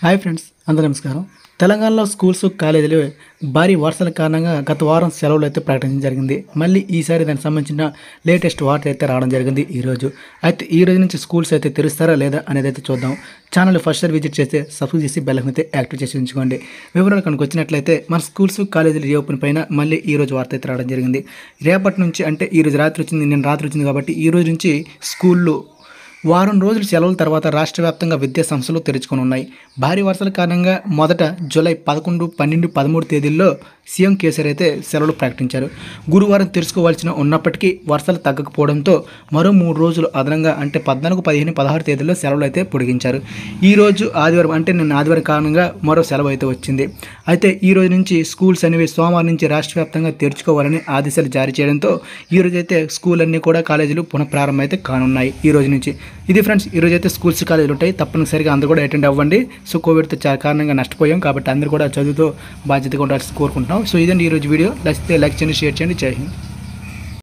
Hi friends, అందరూ నమస్కారం. తెలంగాణలో స్కూల్స్ కాలేజీలు భారీ వర్షాల కారణంగా గత వారం సెలవులు అయితే ప్రకటించడం జరిగింది. మళ్ళీ ఈసారి దానికి సంబంధించిన లేటెస్ట్ వార్త అయితే రావడం జరిగింది ఈరోజు. అయితే ఈ రోజు నుంచి స్కూల్స్ అయితే తెరుస్తారా లేదా అనేది అయితే చూద్దాం. ఛానల్ ఫస్ట్ సారి విజిట్ చేస్తే సబ్స్క్రైబ్ చేసి బెల్ అయితే యాక్టివ్ చేసి ఉంచుకోండి. వివరాలు కనుక వచ్చినట్లయితే మన స్కూల్స్ కాలేజీలు రీఓపెన్ పైన మళ్ళీ ఈ రోజు వార్త అయితే రావడం జరిగింది. రేపటి నుంచి అంటే ఈ రోజు రాత్రి వచ్చింది, నిన్న రాత్రి వచ్చింది కాబట్టి ఈ రోజు నుంచి స్కూళ్ళు వారం రోజుల సెలవుల తర్వాత రాష్ట్ర వ్యాప్తంగా విద్యా సంస్థలు తెరుచుకొని ఉన్నాయి. భారీ వర్షాల కారణంగా మొదట జూలై 11, 12, 13 తేదీల్లో సీఎం కేసీఆర్ అయితే సెలవులు ప్రకటించారు. గురువారం తెరుచుకోవాల్సిన ఉన్నప్పటికీ వర్షాలు తగ్గకపోవడంతో మరో 3 రోజులు అదనంగా అంటే 14, 15, 16 తేదీల్లో సెలవులు అయితే పొడిగించారు. ఈరోజు ఆదివారం అంటే నిన్న ఆదివారం కారణంగా మరో సెలవు అయితే వచ్చింది. అయితే ఈ రోజు నుంచి స్కూల్స్ అనేవి సోమవారం నుంచి రాష్ట్ర వ్యాప్తంగా తెరుచుకోవాలని ఆదేశాలు జారీ చేయడంతో ఈ రోజు అయితే స్కూల్ అన్నీ కూడా కాలేజీలు పునఃప్రారంభం అయితే కానున్నాయి ఈ రోజు నుంచి. ఇది ఫ్రెండ్స్, ఈరోజు అయితే స్కూల్స్ కాలేజీలు ఉంటాయి. తప్పనిసరిగా అందరూ కూడా అటెండ్ అవ్వండి. సో కోవిడ్తో చాలా కారణంగా నష్టపోయాం కాబట్టి అందరూ కూడా చదువుతో బాధ్యతగా ఉండాల్సి కోరుకుంటున్నాం. సో ఇదండి ఈరోజు వీడియో. నచ్చితే లైక్ చేయండి, షేర్ చేయండి. జై హింద్.